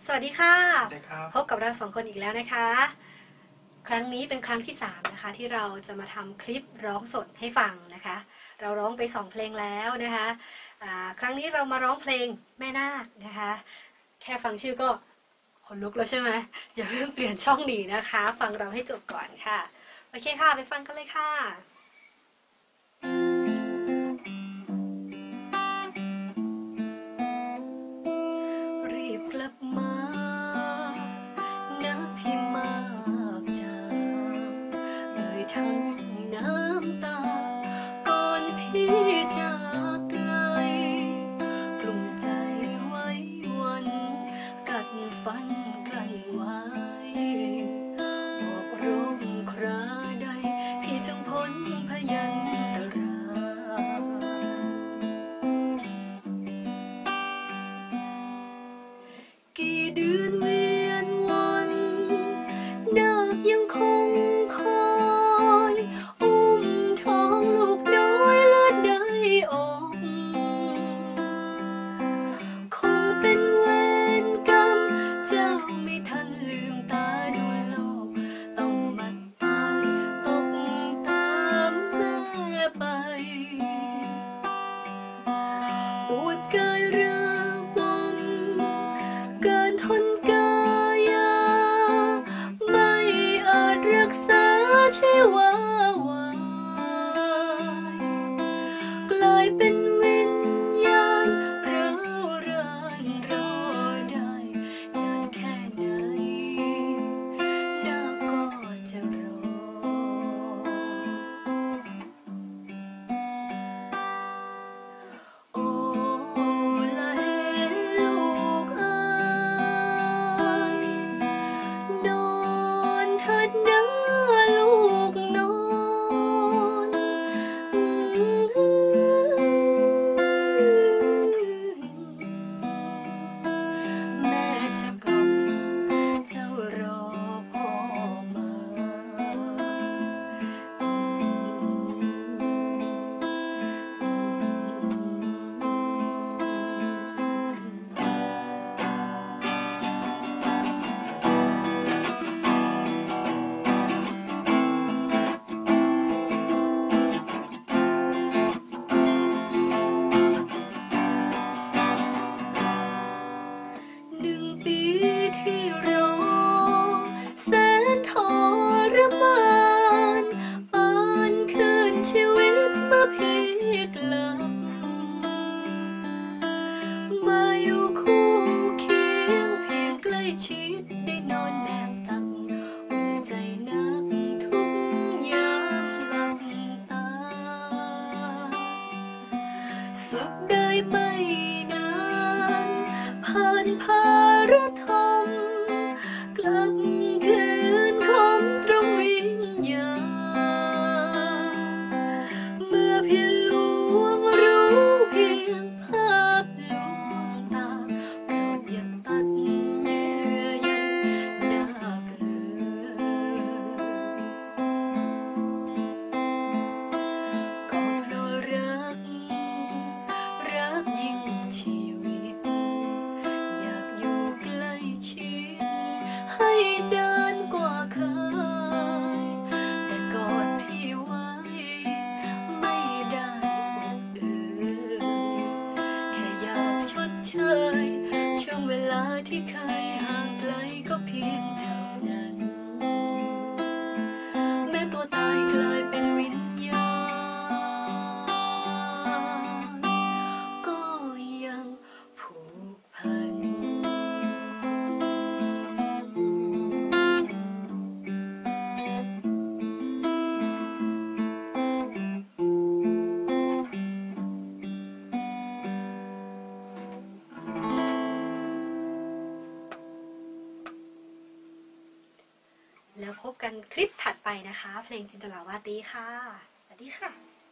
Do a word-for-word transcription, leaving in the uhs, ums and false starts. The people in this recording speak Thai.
สวัสดีค่ะสวัสดีครับพบกับเราสองคนอีกแล้วนะคะครั้งนี้เป็นครั้งที่สามนะคะที่เราจะมาทำคลิปร้องสดให้ฟังนะคะเราร้องไปสองเพลงแล้วนะคะครั้งนี้เรามาร้องเพลงแม่นาคนะคะแค่ฟังชื่อก็ขนลุกแล้วใช่ไหมอย่าเพิ่งเปลี่ยนช่องหนีนะคะฟังเราให้จบก่อนค่ะโอเคค่ะไปฟังกันเลยค่ะรีบกลับมานะพี่มากจากเอ่ยทั้งน้ำตาก่อนพี่จากไกลกลุ้มใจไว้วันกัดฟันกันไว้ออกรมคราใดพี่จงพ้นพยันตรายกี่เดือนเวียนวันนาคยังคงคอยอุ้มท้องลูกน้อยและได้ออกคงเป็นเวรกรรมเจ้าไม่ทันลืมตาดูโลกต้องมาตายตกตามแม่ไปปวดกายระบมเกินทนกายาไม่อาจรักษาชีวาวายกลายเป็นวิญญาณร้าวรานรอได้นานแค่ไหนนาคก็จะรอโอ้ละเฮ้ลูกเอ๋ยนอนเถิดนะลูกนอนแม่จะกล่อมเจ้ารอพ่อมาหนึ่งปีที่รอแสนทรมานปานคืนชีวิตมาพี่กลับมาอยู่คู่เคียงเพียงใกล้ชิดได้นอนแนบตักอุ่นใจนักทุกยามหลับตาสุขได้ไม่นานผ่านภารธรรมกลับคืนคมตรงวิญญาณเมื่อพี่หลวงรู้เพียงภาพลวงตาโปรดอย่าตัดเยื่อใยนาคเลยก็เพราะรักรักยิ่งชีวิตอยากอยู่ใกล้ชิดให้นานกว่าเคยแต่กอดพี่ไว้ไม่ได้อบอุ่นแค่อยากชดเชยช่วงเวลาที่เคยห่างไกลก็เพียงเท่านั้นแม้ตัวตายกลายเป็นวิญญาณก็ยังผูกพันแล้วพบกันคลิปถัดไปนะคะเพลงจินตลาวาตีค่ะสวัสดีค่ะ